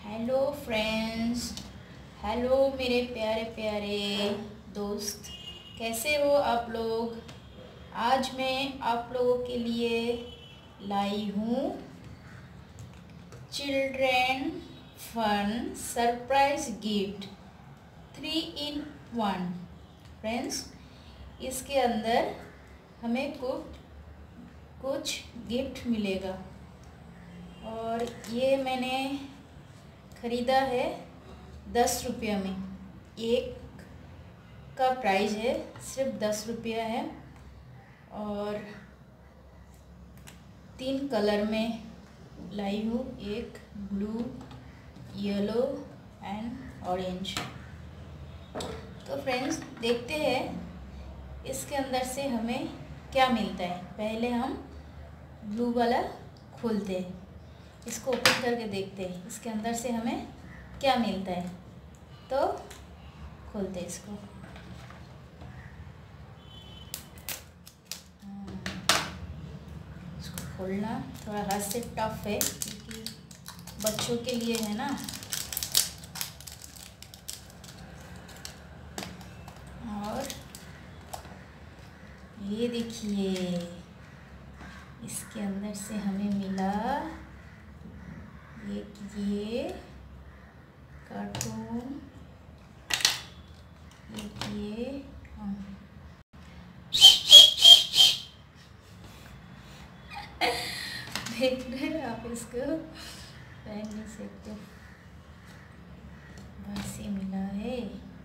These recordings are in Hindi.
Hello friends. हेलो मेरे प्यारे प्यारे दोस्त, कैसे हो आप लोग। आज मैं आप लोगों के लिए लाई हूँ children fun surprise gift 3 in 1। Friends, इसके अंदर हमें कुछ गिफ्ट मिलेगा और ये मैंने ख़रीदा है 10 रुपया में। एक का प्राइस है सिर्फ 10 रुपया है और 3 कलर में लाई हूँ, एक ब्लू, येलो एंड ऑरेंज। तो फ्रेंड्स, देखते हैं इसके अंदर से हमें क्या मिलता है। पहले हम ब्लू वाला खोलते हैं, इसको ओपन करके देखते हैं इसके अंदर से हमें क्या मिलता है। तो खोलते हैं इसको। इसको खोलना थोड़ा हाथ से टफ है क्योंकि बच्चों के लिए है ना। और ये देखिए, इसके अंदर से हमें मिला ये कार्टून। ये देख रहे हैं आप, इसको पहन नहीं सकते, बस ये मिला है।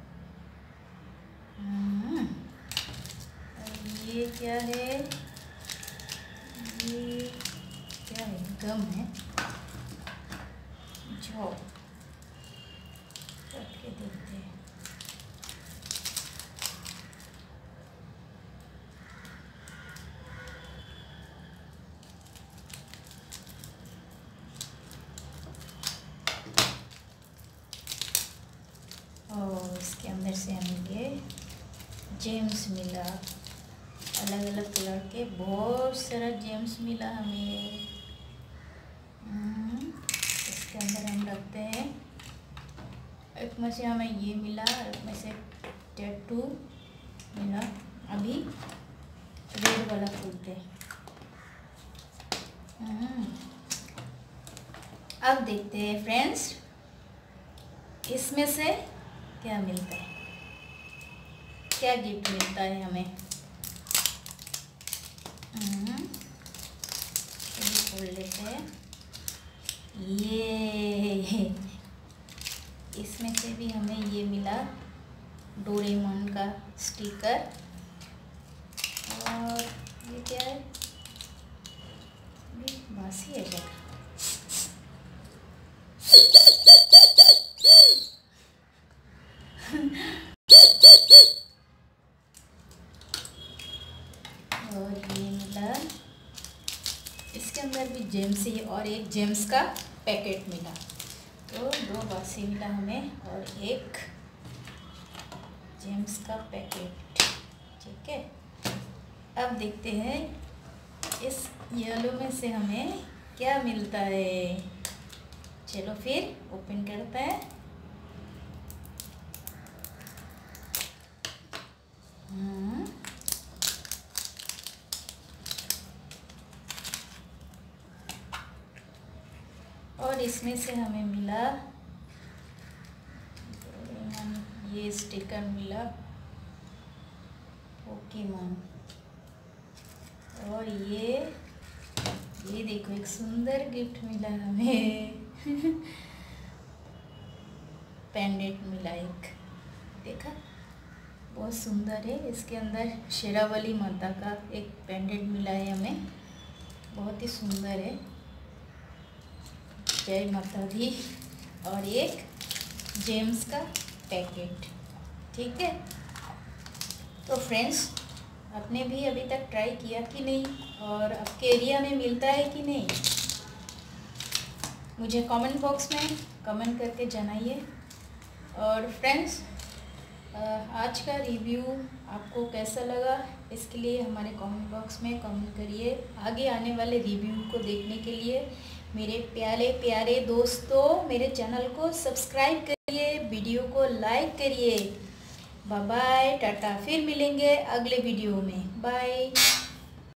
और ये क्या है, ये क्या है, गम है। जो करके देखते हैं। और इसके अंदर से हमें ये जेम्स मिला, अलग अलग कलर के बहुत सारा जेम्स मिला हमें। इसके अंदर हम रखते हैं। एक में से हमें ये मिला, एक में से टैटू मिला। अभी रेड वाला खोलते हैं। अब देखते हैं फ्रेंड्स, इसमें से क्या मिलता है, क्या गिफ्ट मिलता है हमें। खोल लेते हैं। ये इसमें से भी हमें ये मिला डोरेमोन का स्टिकर। और ये क्या है, बासी है क्या। और ये मिला, इसके अंदर भी जेम्स ही और एक जेम्स का पैकेट मिला। तो 2 बासी मिला हमें और एक जेम्स का पैकेट। ठीक है, अब देखते हैं इस येलो में से हमें क्या मिलता है। चलो फिर ओपन करते हैं। और इसमें से हमें मिला ये स्टिकर मिला पोकेमॉन। और ये देखो, एक सुंदर गिफ्ट मिला हमें। पेंडेंट मिला एक, देखा, बहुत सुंदर है। इसके अंदर शेरावाली माता का एक पेंडेंट मिला है हमें, बहुत ही सुंदर है। जय माता दी। और एक जेम्स का पैकेट। ठीक है, तो फ्रेंड्स, आपने भी अभी तक ट्राई किया कि नहीं, और आपके एरिया में मिलता है कि नहीं, मुझे कमेंट बॉक्स में कमेंट करके जनाइए। और फ्रेंड्स, आज का रिव्यू आपको कैसा लगा, इसके लिए हमारे कमेंट बॉक्स में कमेंट करिए। आगे आने वाले रिव्यू को देखने के लिए मेरे प्यारे प्यारे दोस्तों, मेरे चैनल को सब्सक्राइब करिए, वीडियो को लाइक करिए। बाय बाय, टाटा, फिर मिलेंगे अगले वीडियो में। बाय।